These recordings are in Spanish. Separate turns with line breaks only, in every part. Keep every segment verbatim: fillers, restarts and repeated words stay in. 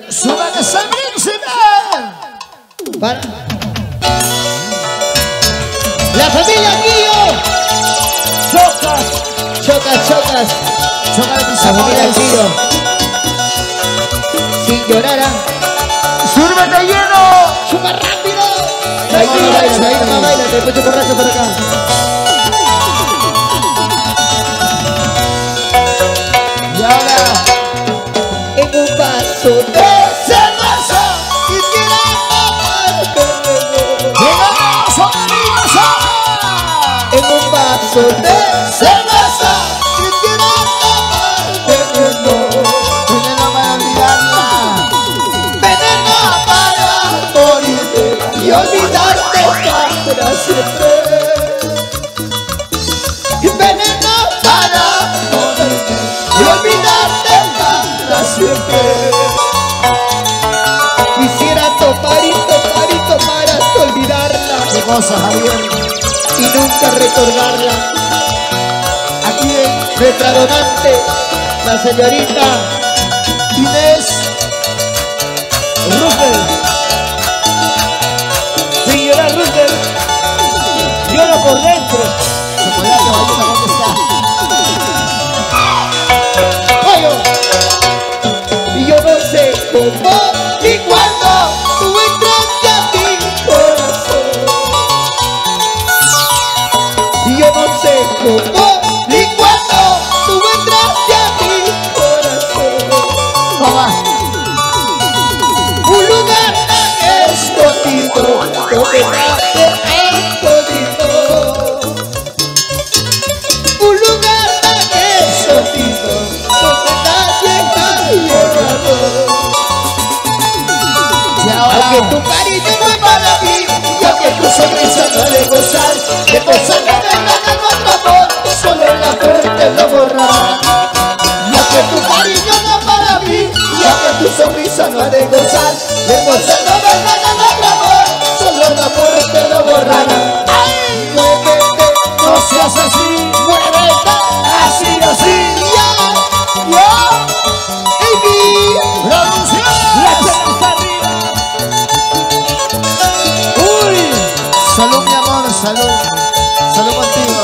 Suban esa príncipe.
Para la familia Guillo.
Chocas.
Chocas, chocas.
Chocas de mis
La familia
amores.
Guillo. Sin llorar.
Súrbete lleno.
¡Chupa rápido! Ahí no baila, ahí no baila, te puedo borracho por acá.
Y ahora
En un vaso de cerveza quisiera amarte luego.
llegamos a amigos ahora.
En un vaso de cerveza quisiera amarte luego.
Veneno para olvidarla.
Veneno para morirte y olvidarte para siempre. Veneno para morirte y olvidarte para siempre. Quisiera tomar y tomar y tomar hasta olvidarla
Qué cosa, Javier.
y nunca recordarla. Aquí en nuestra donante, la señorita
Inés.
Rufel. Sin llorar, Rufel. Llora por dentro.
Chocolate, Bayuna, ¿dónde está?
Pollo. Y yo no sé cómo ni cuándo tú entraste a mi corazón. Y yo no sé cómo ni cuándo tú entraste a mi corazón.
Toma.
Un lugar tan escondido donde nadie ha podido. Un lugar tan escondido donde nadie ha llegado.
Y ahora
Aunque tu cariño no es para mí, y aunque tu sonrisa no ha de gozar, de cosas que vengan a nuestro amor, solo la muerte lo borrará. Y aunque tu cariño no es para mí, y aunque tu sonrisa no ha de gozar, de cosas que vengan a nuestro amor, solo la muerte lo borrará. ¡Ay! Muévete,
no seas así.
muévete,
Así, así.
ya, ya, baby.
Producciones.
Hasta arriba. Uy.
Salud, mi amor, salud. Salud contigo.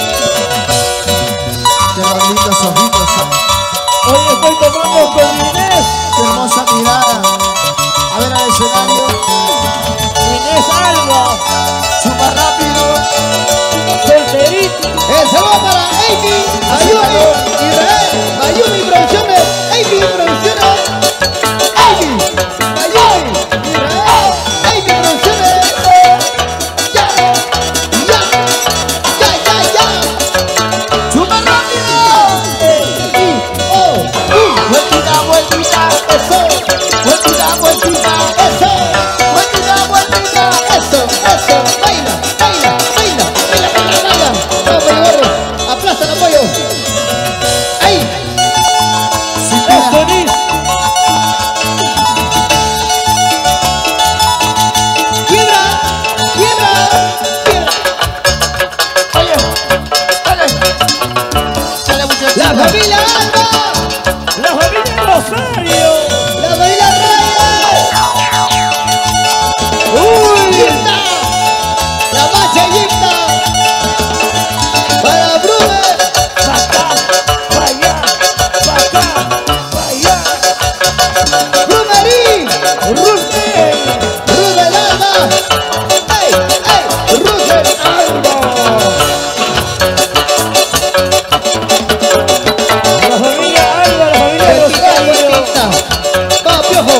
Qué lindos ojitos. ¿eh?
Hoy estoy tomando con Inés.
Qué hermosa mirada. A ver al escenario.
Inés Alba.
Chupa rápido.
Solterito.
Ese va para Amy, Ayumi, Israel, Ayumi Producciones, Amy Producciones, Amy, Ayumi, Israel, Amy Producciones. Ya, ya, ya, ya, ya.
Chupa rápido.
Y, oh, y,
Vueltita, vueltita.
eso,
Vueltita, vueltita.
eso,
Vueltita, vueltita.
eso, eso. Baila, baila, baila, baila, baila, baila. Vamos, pollo gordo, aplasta el apoyo. ¡Ay!
Sí,
Eso,
mira.
Liz.
¡Quiebra! ¡Quiebra! ¡Quiebra!
Oye, dale. Dale, muchachita.
¡La familia Alba!
La familia Rosario.
¡La familia Reyes!
Uy.
¡Yinta! ¡La macha Yinta! ¡Para Brume!
Pa' acá, pa' allá, pa' acá, pa' allá.
¡Brumerí!
Rufel.
¡Rubel Alba! ¡Ey! ¡Ey! ¡Rubel Alba!
La familia Alba, la familia
¡Vueltita,
Rosario.
vueltita! ¡Va, piojo!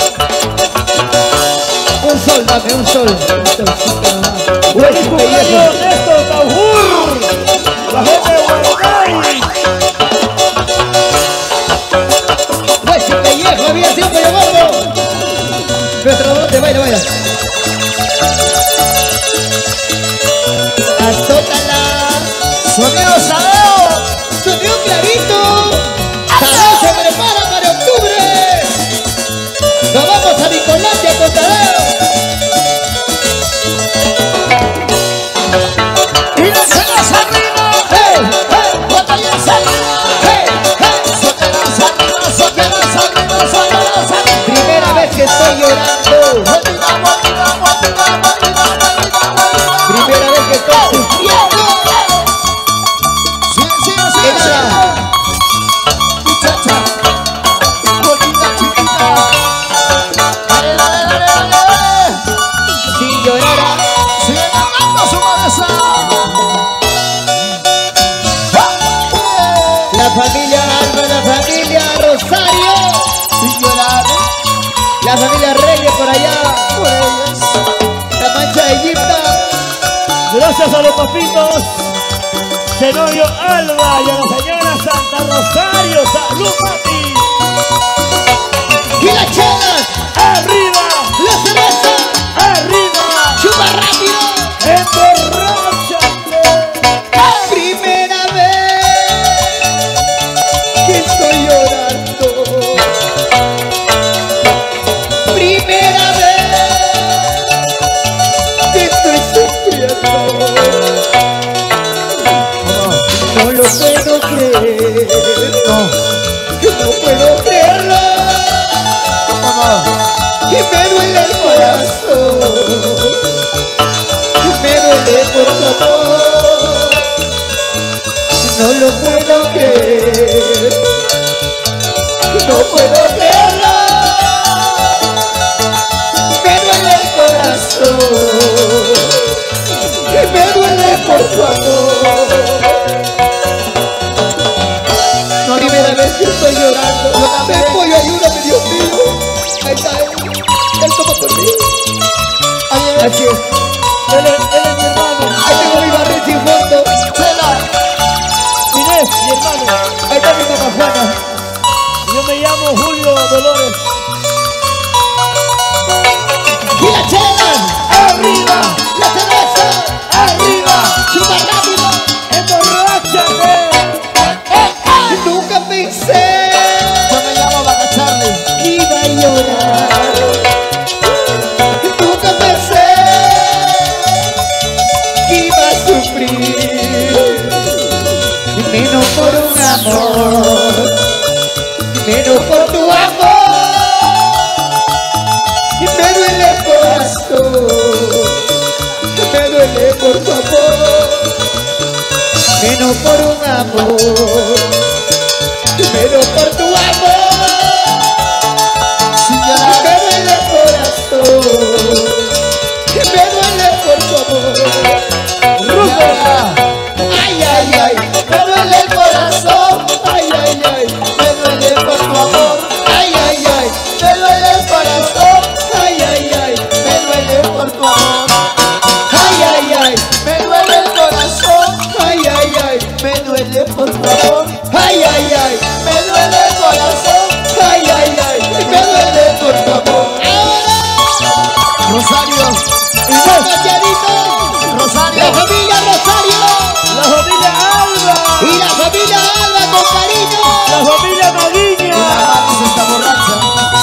Un sol, dame un sol. Un solcito nomás.
Feliz
Huesito viejo.
cumpleaños, Néstor Taujur. La gente de Guaynay.
Huesito viejo, había sido pollo gordo. Nuestro brote, baila, baila. Azótala.
Sonido Sadeo.
Sonido clarito. Tadeo se prepara para octubre. Nos vamos a Nicolandia con Tadeo.
Y no se nos arriba.
¡Hey! ¡Hey!
Botellas arriba.
¡Hey! ¡Hey!
Sóquenos arriba, sóquenos arriba, sóquenos arriba.
Primero La familia Reyes por allá, por ellos. La mancha de Egipto.
Gracias a los papitos. Zenobio Alba y a la señora Santa Rosario. ¡Salud, papi!
Y la chela.
¡Arriba!
La cerveza.
¡Arriba!
Chupa rápido.
¡Emborráchate!
Primera vez que estoy llorando. Primera vez que estoy sufriendo. No lo puedo creer.
No.
Que no puedo creerlo.
No.
Que me duele el corazón. Que me duele por tu amor. No lo puedo creer. No puedo creerlo. Me duele el corazón. Que me duele por tu amor. No, primera vez que estoy llorando.
Yo también.
Ven, pollo, ayúdame, Dios mío. Ahí está él. Él toma por mí. Así es.
Él es, él es mi hermano.
Ahí tengo mi barril sin fondo.
Chela.
Inés, mi hermano.
Ahí está mi mamá Juana.
Yo me llamo Julio Dolores.
Y la chela.
¡Arriba!
La cerveza.
¡Arriba!
Chupa rápido.
¡Emborráchate!
Nunca pensé
Yo me llamo Vaca Charlie.
que iba a llorar. Nunca pensé que iba a sufrir. Menos por un amor. Menos por tu amor. Me duele el corazón. Me duele por tu amor. Menos por un amor. Pero por tu amor.
Sin
Me
llorar.
duele el corazón. Me duele por tu amor.
Llora.
Ay, ay, ay. Me duele el corazón. Ay, ay, ay.
Me duele por tu amor.
Ay, ay, ay.
Me duele el corazón.
Ay, ay, ay.
Me duele por tu amor.
Ay, ay, ay.
Me duele el corazón.
Ay, ay, ay.
Me duele por tu amor.
Ay, ay, ay.
Me duele el corazón.
Ay, ay, ay. Me duele por tu amor.
Rosario.
Inés, Calladito. La
Rosario.
familia Rosario.
¡La familia Alba!
Y la familia Alba con cariño.
¡La familia
Y la
Maguiña!
Maris está borracha.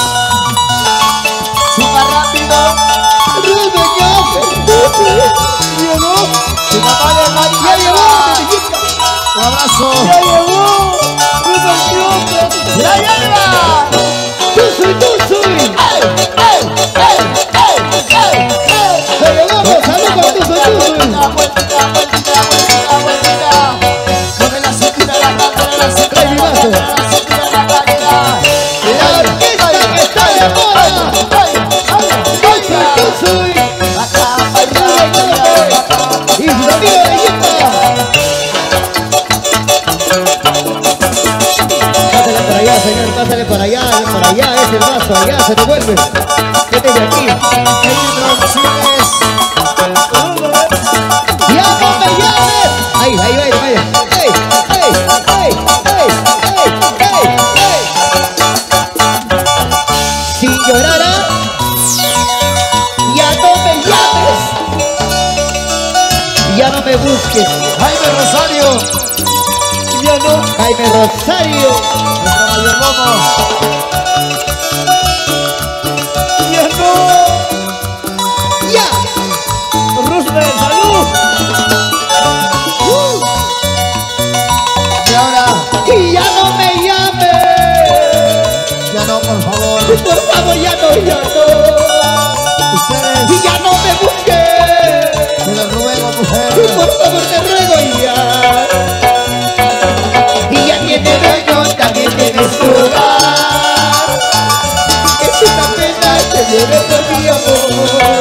Chupa rápido.
¡Llegó!
Tu mamá de Mari.
Ya llegó,
Un abrazo.
¡Ya llegó! ¡Rubén López!
¡La hierba!
tú soy, tú soy.
¡Ey! ¡Ey! ¡Ey! ¡Ey! ¡Ey! ¡Ey!
Pero vamos, salud con tú soy, tú soy.
Vueltita, vueltita, vueltita, vueltita, vueltita. Mueve la cintura, la cadera, la cintura,
Trae mi
la
vaso.
cadera, la cintura, la cadera.
La orquesta que está de moda. Tú soy, tú soy. Y su amigo de Yempa. Pásale por allá, señor, pásale por allá, por allá, es el vaso, allá, se devuelve. Vete de aquí. ¡Ya no me llames! ¡Ahí, ahí, ahí, ahí! ¡Ey, ey, ey, ey, ey, ey, ey! Si llorara, ya no me llames. Ya no me busques.
Jaime Rosario,
¡Ya no!
Jaime Rosario.
nuestro mayordomo.
¡Ya no!
Ya.
¡Roosevelt, salud!
Uh,
Y ahora,
y ya no me llames.
ya no, por favor.
Por favor, ya no, ya no.
Ustedes,
Y ya no me busques.
se los ruego,
Y
mujer.
por favor te ruego ya. Y ya tiene dueño, también tienes tu hogar. Es una pena que lleve por mi amor.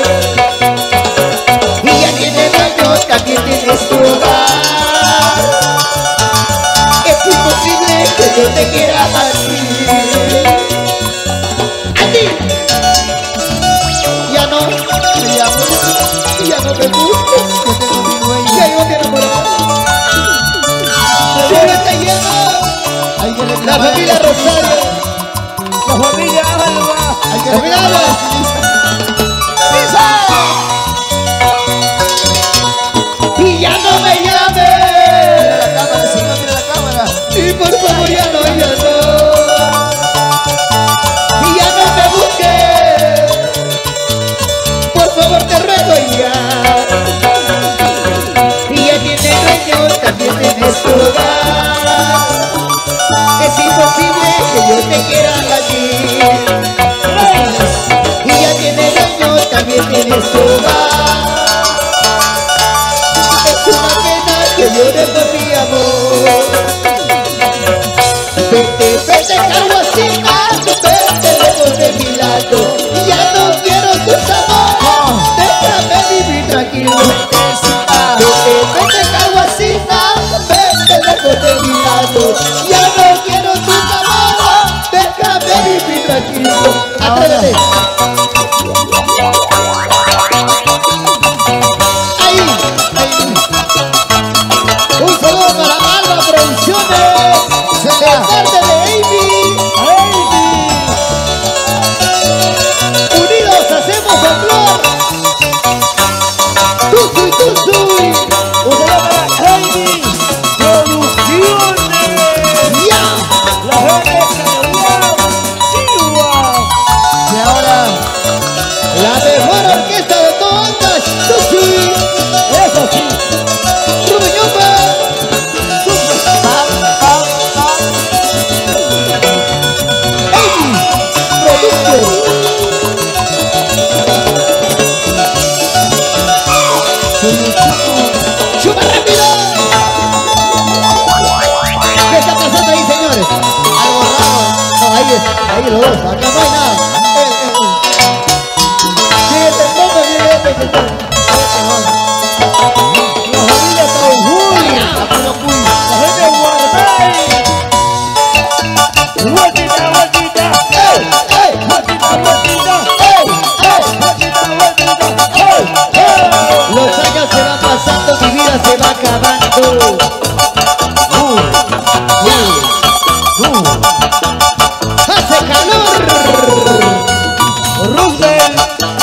Y ya tiene dueño, también tienes tu hogar. Es imposible que yo te quiera a ti. A ti. familia Rosario.
La familia Alba.
Hay que
La familia Alba. Y ya no me llame.
Mira la cámara, señor, mira la cámara.
Y por favor ya no, ya no. Y ya no me busques. Por favor te ruego ya. Y ya tiene dueño, también tienes tu hogar. Es imposible que yo te quiera a ti. Y ya tiene dueño, también tienes tu hogar. Es una pena que llore por mi amor. Vete, vete, Carguacita, vete lejos de mi lado. Ya no quiero tus amores, déjame vivir tranquilo. Vete, vete, Carguacita, vete lejos de mi lado. Ya no quiero tus amores, déjame vivir tranquilo. Atrévete. Ahí, ahí. Un saludo para Alba Producciones, de parte de Amy. Unidos hacemos folclor. Tuzuy, tuzuy.
Un saludo para Amy Producciones.
Ya.
La gente de Canehuao, Chihuahua.
Y ahora,
La mejor orquesta de todas. Tuzuy.
Eso sí.
Rubén Ñopa.
pam, pam, pam.
Amy Producto. ¡Chupa rápido! ¿Qué está pasando ahí, señores?
Algo raro.
No, ahí es, ahí los dos, acá no hay nada. Eh, eh, eh. Síguete, pongo, síguete, que está.
La familia Taujuy.
A puro cuy.
La gente de Guardai. Vueltita, vueltita.
¡Ey, ey,
Vueltita, vueltita.
ey, ey!
Vueltita, vueltita. ¡Hey, hey!
Los años se van pasando, mi vida se va acabando. ¡Ya! ¡Hace calor!
Roosevelt,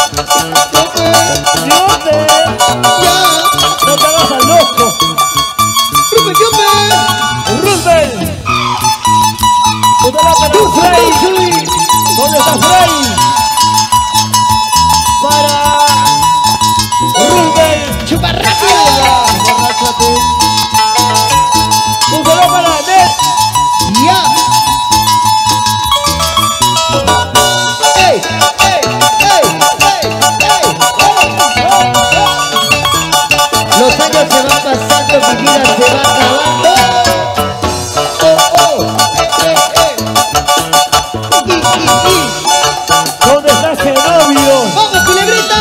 Yote,
¡Ya!
no te hagas al loco.
¡Rubén Ñopa!
Roosevelt, tú te vas para
¡Tuzuy,
Frey.
tuzuy!
¿Dónde está Frey? Para Roosevelt,
¡Chupa rápido!
Borráchate.
tú te vas para Net.
¡Ya! ¡Ey! ¡Ey! ¡Ey! ¡Ey! ¡Ey! Los años se van pasando, mi vida se va acabando. ¡Oh, oh! ¡Eh, eh, eh! ¡Y, y, y!
¿Dónde está Zenobio?
¡Vamos, culebrita!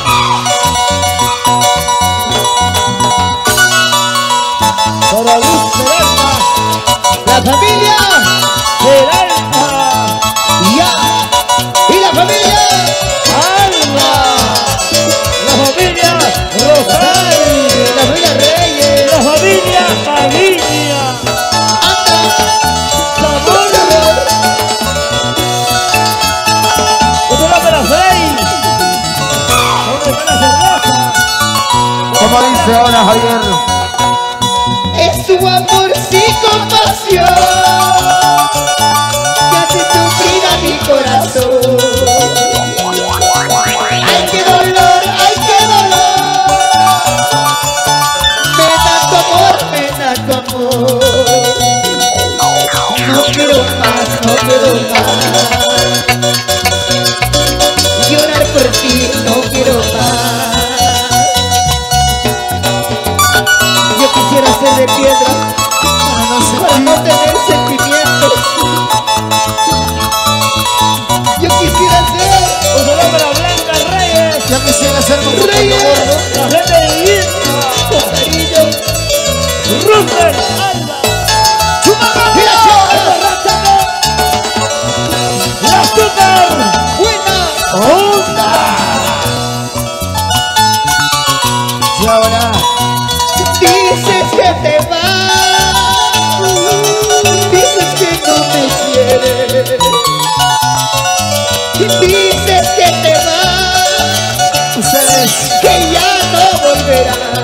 Para Luz Peralta,
¡La familia!
Peralta,
¡Ya! ¡Y la familia!
Alba, la familia Rosario,
¡La familia Reyes!
la familia Alicia,
¡Anda!
Sabor, ¿dónde va para Frey? ¿Dónde está la cerveza?
Como dice ahora Javier.
Es su amor sin compasión que hace sufrir a mi corazón. ¡Ay, qué dolor! ¡Ay, qué dolor! Me da tu amor, me da tu amor. No quiero más, no quiero más. Llorar por ti, no quiero más. Yo quisiera ser de piedra
Para no
para no
sentir.
tener sentimientos. Yo quisiera ser
Un saludo para Blanca Reyes,
Ya quisiera ser como un
Reyes.
gordo.
la gente de Irma,
con cariño.
Roosevelt, Alba,
¡Mira, chicos!
la Azúcar,
¡Buena!
Onda.
Y ahora,
Dices que te vas, dices que no me dices que te vas,
Ustedes.
que ya no volverás.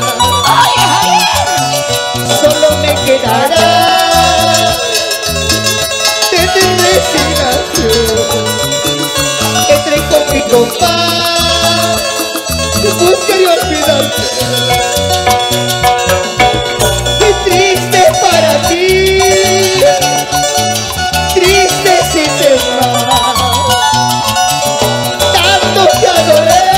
Solo me quedará tener resignación. Entré con mi compás, buscar y olvidarte. Qué triste para ti, triste si te vas. Tanto te adoré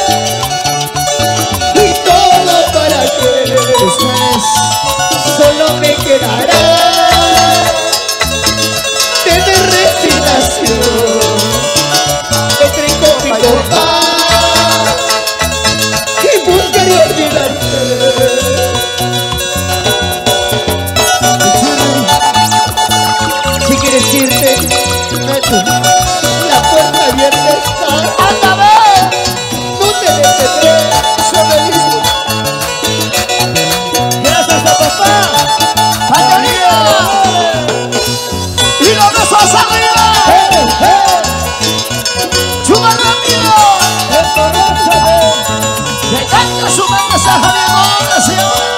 y todo para qué.
Ustedes.
Solo me quedará tener resignación. Entré con mi compás y buscar y olvidarte. Si quieres irte, vete. La puerta abierta está. ¡Ándame! No te detendré, solo listo.
Gracias a papá.
Y los besos arriba.
¡Eh, eh!
¡Suba rápido! ¡Que cante su mensaje de adoración!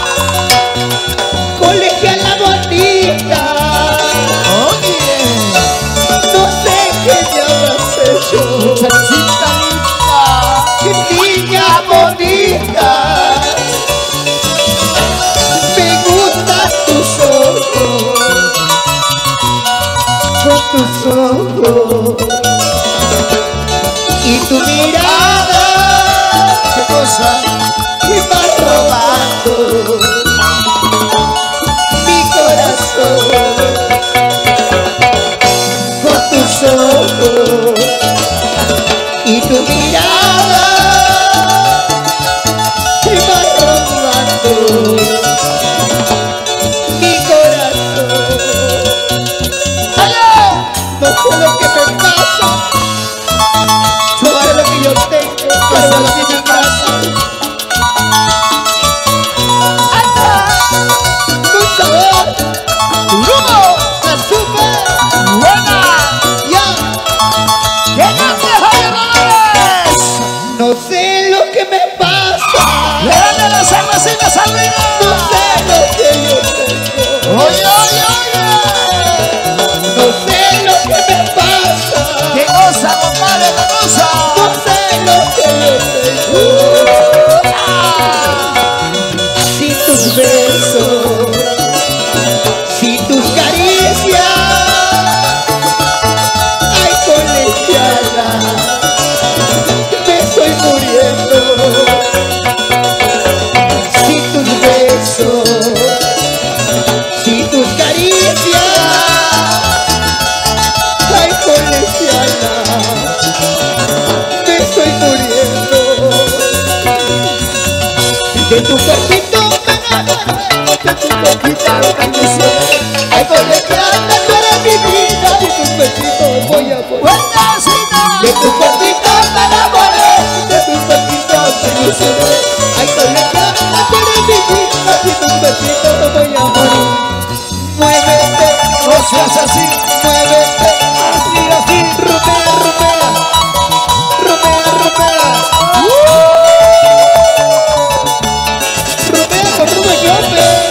Colegiala bonita,
Oye,
no sé qué me habrás hecho.
muchachita linda,
Niña bonita, me gustan tus ojos, con tus ojos y tu mirada
qué cosa,
que va robando mi corazón. Con tus ojos y tu mirada que va robando mi corazón. No sé lo que me pasa, no sé lo que yo tengo, pero lo que me pasa. Un sabor,
¡Humo!
azúcar,
¡Buena!
ya.
¡Que cante Javier Dolores!
No sé lo que me pasa,
¡Levante las cervecitas arriba!
no sé lo que yo tengo,
¡Oye, oye, oye!
no sé lo que me pasa,
¡Qué cosa, compadre, qué cosa!
no sé lo que yo tengo. Si tus besos, si tus caricias, ay colegiala, me estoy muriendo. Si tus besos, si tus caricias, ay colegiala, me estoy muriendo. De tu cuerpito me enamoré, de tu boquita me ilusioné. Ay colegiala, tú eres mi vida y tus besitos voy a poner.
¡Buenasita!
De tu cuerpito me enamoré, de tus besitos me ilusioné. Ay colegiala, tú eres mi vida y tus besitos voy a morir. Muévete,
¡No seas así!
muévete,
Así, así.
rumea, rumea, rumea, rumea. Rumea con Rubén López.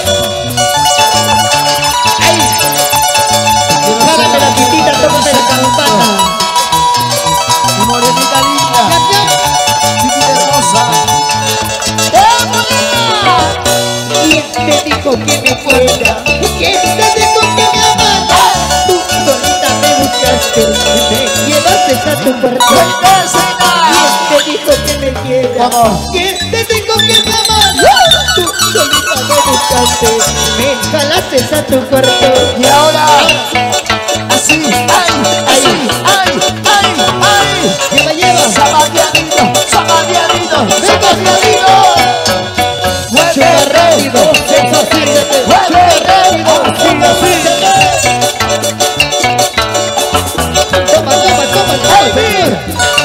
Ay, jálame la pitita, tómate la campana.
¡Mi morenita linda!
Ñam, ñam.
¡Chiquita hermosa! ¡Eh, bonita!
¿Quién te dijo que me fuera? ¿Quién te dijo que me amara? Tú solita me buscaste, me llevaste a tu puerta.
¡Buenasita!
¿Quién te dijo que me quiera?
Vamos.
¿Quién te dijo que me amara? Tú solita me buscaste, me jalaste a tu cuarto.
Y ahora, así, ay, así, ay, ay, ay.
¿Qué me llevas?
Sabateadito, sabateadito, sabateadito. Mueve
Chupa rápido,
rápido,
sexocítate.
mueve rápido.
Así, así.
Toma, toma, toma, toma.
¡Ay,